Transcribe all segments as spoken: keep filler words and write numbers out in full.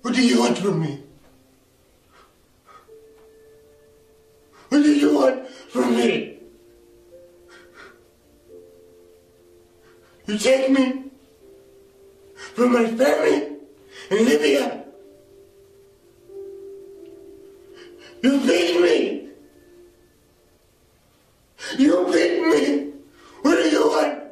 What do you want from me? What do you want from me? You take me from my family in Libya. You beat me. You beat me. What do you want?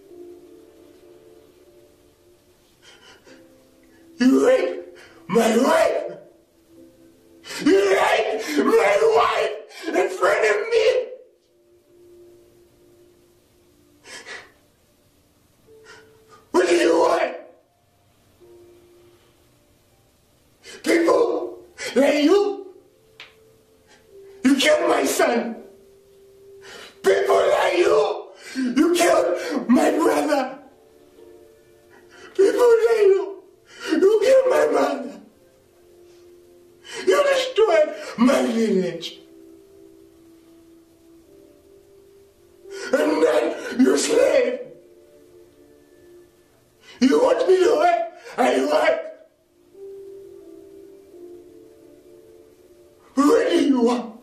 You raped my wife. You raped my wife in front of me. What do you want? People like you, you killed my son. People like you, you killed my brother. People like you, you killed my mother. You destroyed my village. I'm not your slave. You want me to work? I work. What do you want?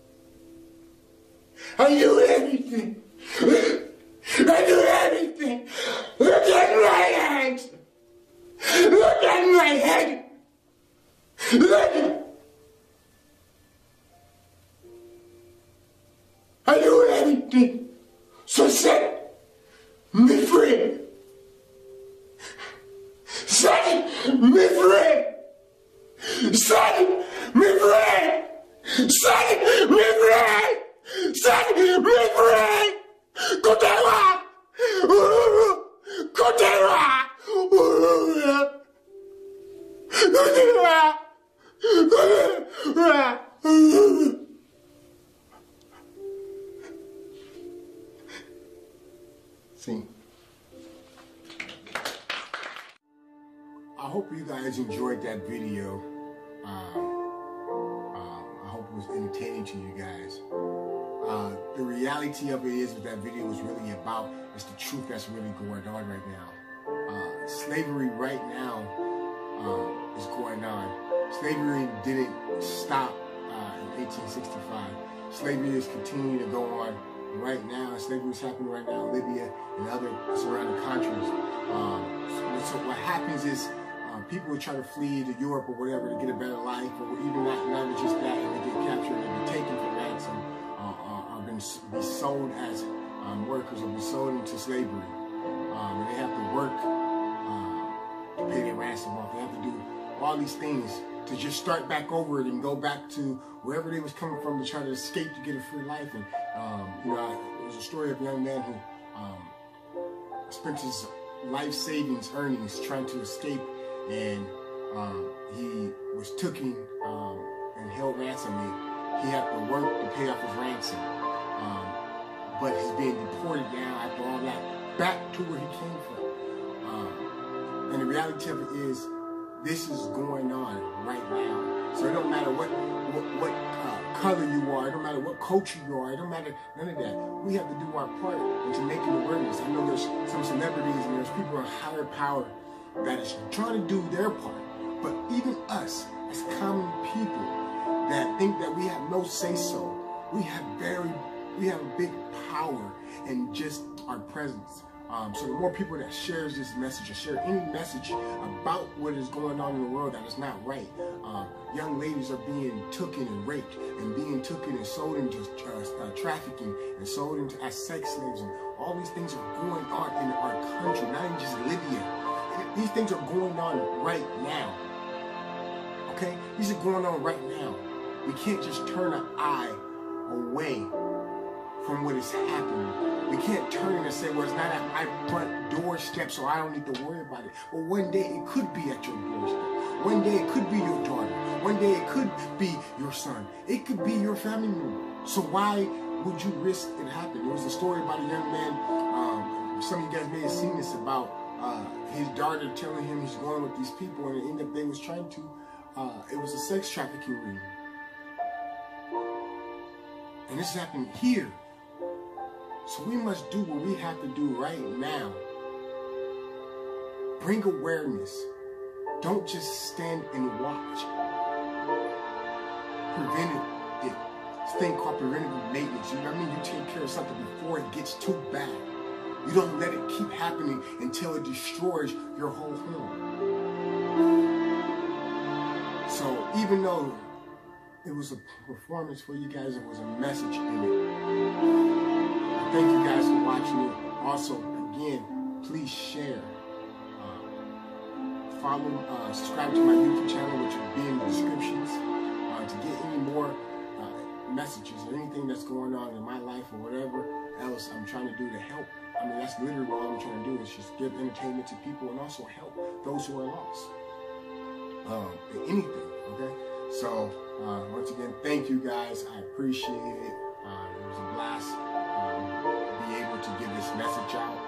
I do everything. I do everything. Look at my hands. Look at my head. Look. I do everything. So set me free. Set me free. Set me free. Set me free. Set me free. Kotera. Kotera. Kotera. See. I hope you guys enjoyed that video. Um, um, I hope it was entertaining to you guys. Uh, the reality of it is what that video was really about is the truth that's really going on right now. Uh, slavery right now uh, is going on. Slavery didn't stop uh, in eighteen sixty-five. Slavery is continuing to go on right now. Slavery is happening right now in Libya and other surrounding countries. Um, so, so what happens is uh, people try to flee to Europe or whatever to get a better life, or even not, not just that, and they get captured and be taken for ransom, uh, uh, or been, be sold as um, workers, or be sold into slavery. Um, and they have to work uh, to pay their ransom off. They have to do all these things to just start back over it and go back to wherever they was coming from to try to escape to get a free life. And um, you know, I, there was a story of a young man who um, spent his life savings, earnings, trying to escape, and um, he was taken um, and held ransom. He had to work to pay off his ransom, um, but he's being deported now after all that back to where he came from. Um, and the reality of it is, this is going on right now. So it don't matter what what, what uh, color you are, it don't matter what culture you are, it don't matter none of that. We have to do our part into making awareness. I know there's some celebrities and there's people in higher power that is trying to do their part. But even us, as common people that think that we have no say-so, we have very, we have a big power in just our presence. Um, so the more people that shares this message or share any message about what is going on in the world that is not right, uh, young ladies are being taken and raped and being taken and sold into uh, uh, trafficking and sold into as sex slaves, and all these things are going on in our country, not in just Libya. These things are going on right now. Okay, these are going on right now. We can't just turn an eye away from what is happening. We can't turn and say, well, it's not at my front doorstep, so I don't need to worry about it. But one day it could be at your doorstep. One day it could be your daughter. One day it could be your son. It could be your family member. So why would you risk it happening? There was a story about a young man, um, some of you guys may have seen this, about uh, his daughter telling him he's going with these people, and it ended up they was trying to, uh, it was a sex trafficking ring. And this is happening here. So we must do what we have to do right now. Bring awareness Don't just stand and watch. Prevent it. This thing called preventative maintenance. You know what I mean? You take care of something before it gets too bad. You don't let it keep happening until it destroys your whole home. So even though it was a performance for you guys, there was a message in it. I thank you guys for watching it. Also, again, please share. Uh, follow, uh, subscribe to my YouTube channel, which will be in the descriptions, uh, to get any more uh, messages or anything that's going on in my life or whatever else I'm trying to do to help. I mean, that's literally what I'm trying to do, is just give entertainment to people and also help those who are lost. Um, anything, okay? So, uh, once again, thank you guys. I appreciate it. Uh, it was a blast um, to be able to get this message out.